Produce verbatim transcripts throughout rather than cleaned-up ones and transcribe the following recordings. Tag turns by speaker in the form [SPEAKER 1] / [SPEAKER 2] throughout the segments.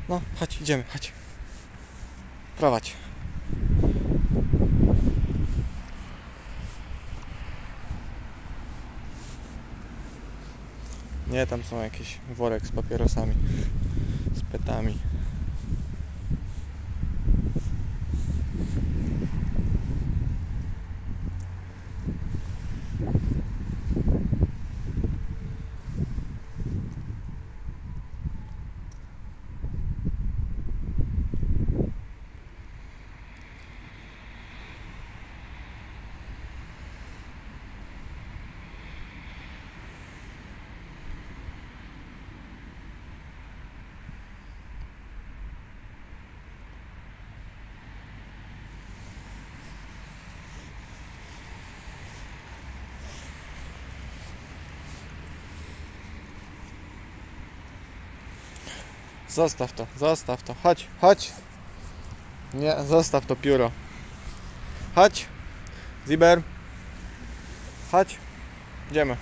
[SPEAKER 1] No, chodź, idziemy, chodź. Prowadź. Nie, tam są jakieś worek z papierosami, z petami. Zostaw to, zostaw to. Chodź, chodź. Nie, zostaw to pióro. Chodź. Ziber. Chodź. Idziemy.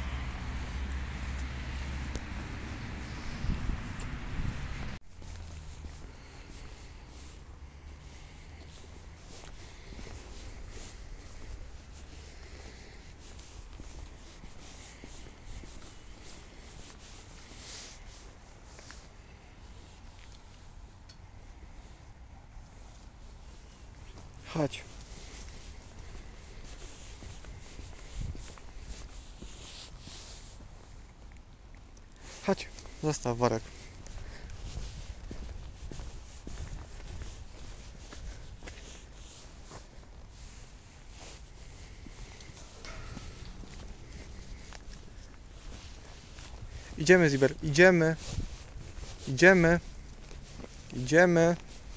[SPEAKER 1] Chodź. Chodź. Zostaw worek. Idziemy, Ziber. Idziemy. Idziemy. Idziemy.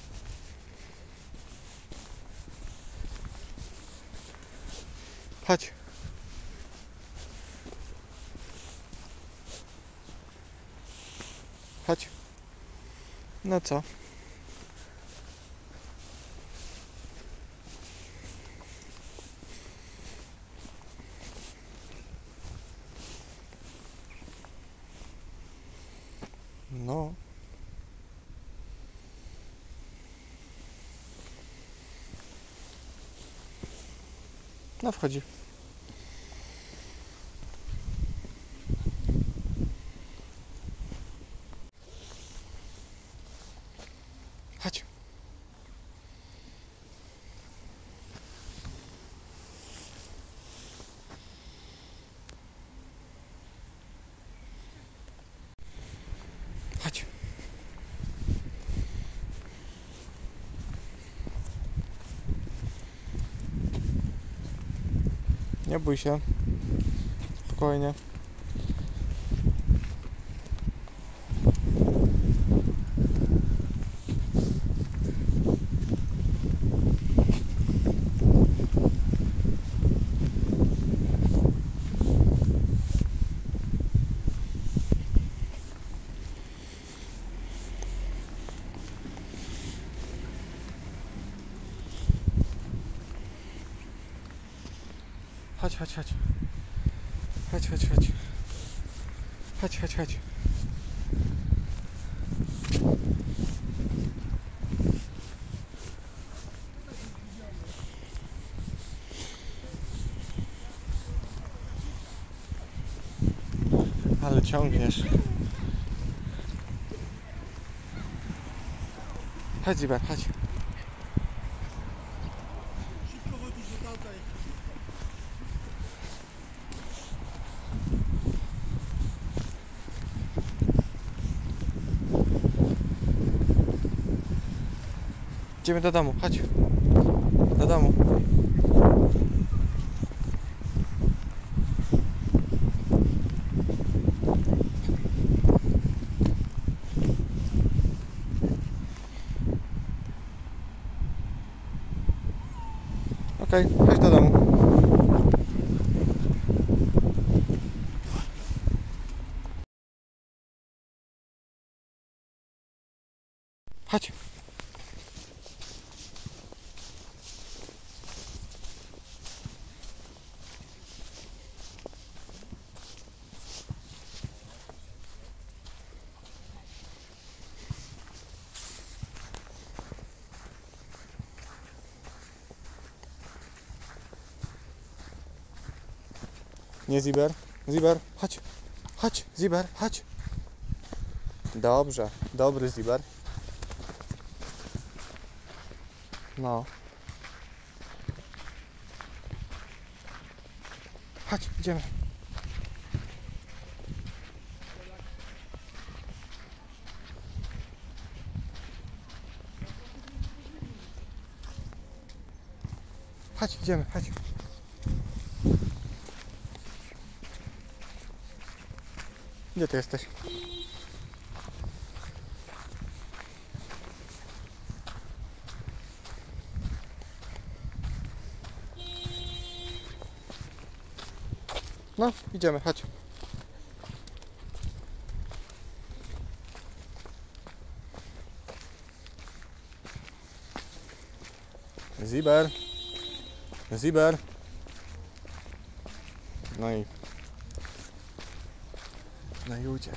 [SPEAKER 1] Chodź. Chodź. No co? No. No wchodzi. Chodź. Chodź. Nie bój się. Spokojnie. Chodź, chodź, chodź. Chodź, chodź, chodź. Chodź, chodź, chodź. Ale ciągniesz. Chodź, Ziber, chodź.
[SPEAKER 2] Szybko chodzisz do auta.
[SPEAKER 1] Idziemy do domu, chodź. Do domu. Okej, okay, chodź do domu. Chodź. Nie Ziber? Ziber, chodź. Chodź, Ziber, chodź. Dobrze, dobry Ziber. No. Chodź, idziemy. Chodź, idziemy, chodź. Gdzie ty jesteś? No, idziemy, chodź. Ziber. Ziber. No i... No i uciekł.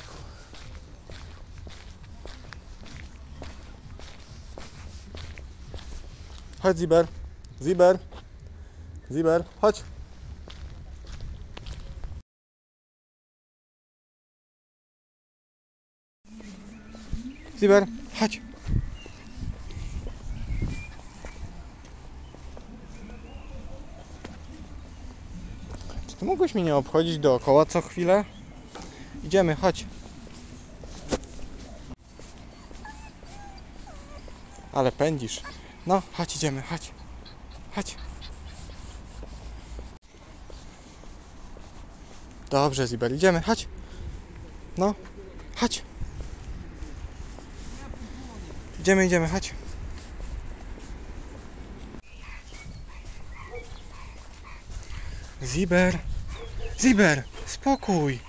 [SPEAKER 1] Chodź, Ziber. Ziber. Ziber, chodź. Ziber, chodź. Czy ty mógłbyś mnie nie obchodzić dookoła co chwilę? Idziemy, chodź. Ale pędzisz. No, chodź, idziemy, chodź. Chodź. Dobrze, Ziber, idziemy, chodź. No, chodź. Idziemy, idziemy, chodź. Ziber. Ziber, spokój.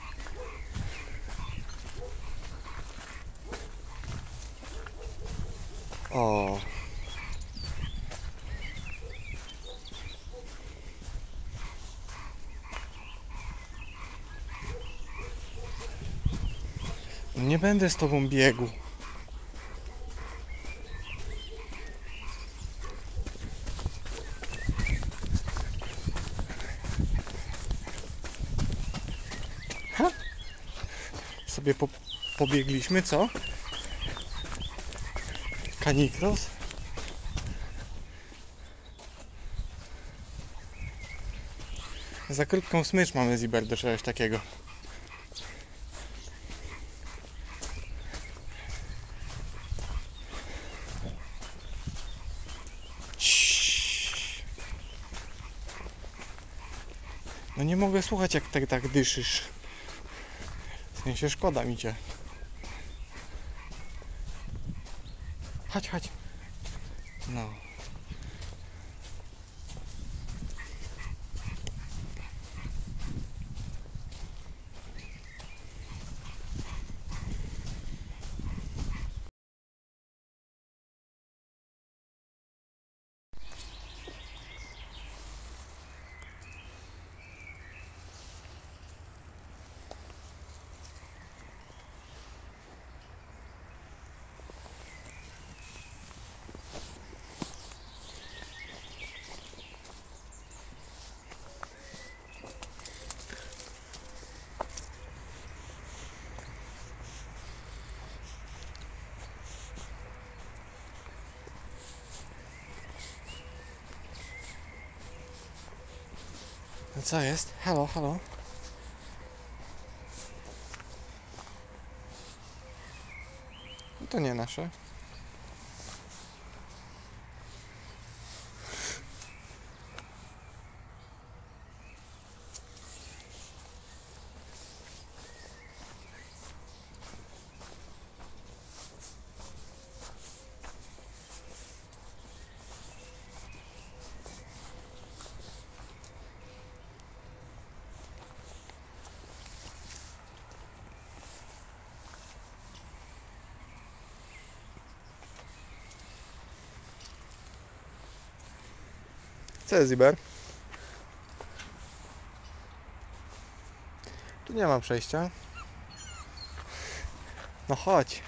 [SPEAKER 1] O. Nie będę z tobą biegł. Ha? Sobie po, pobiegliśmy, co? Canicross? Za krótką smycz mamy, Ziber, do czegoś takiego. No nie mogę słuchać, jak tak, tak dyszysz. W sensie szkoda mi cię. Chodź, chodź. No. No co jest? Halo, halo. No to nie nasze. Co jest, Ziber? Tu nie ma przejścia. No chodź.